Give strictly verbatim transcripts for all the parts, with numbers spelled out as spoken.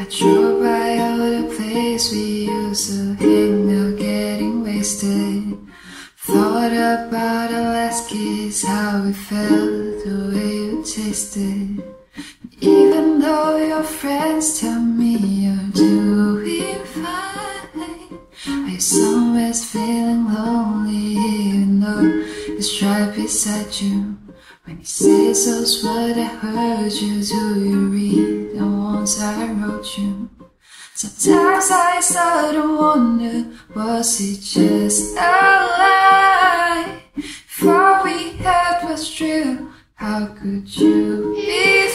I drove by all the place we used to hang out, getting wasted. Thought about our last kiss, how we felt, the way we tasted. Even though your friends tell me you're doing fine, are you somewhere feeling lonely, even though it's right beside you? When he says those words, I heard you. Do you read the ones I wrote you? Sometimes I start to wonder, was it just a lie? If all we had was true, how could you be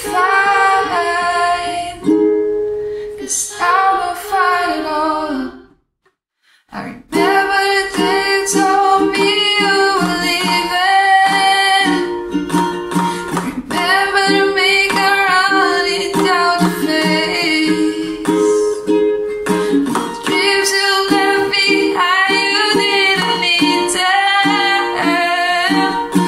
fine? 'Cause I will find it all. I remember the day you told me you were leaving. I remember the makeup running down your face. The dreams you left behind, you didn't need them.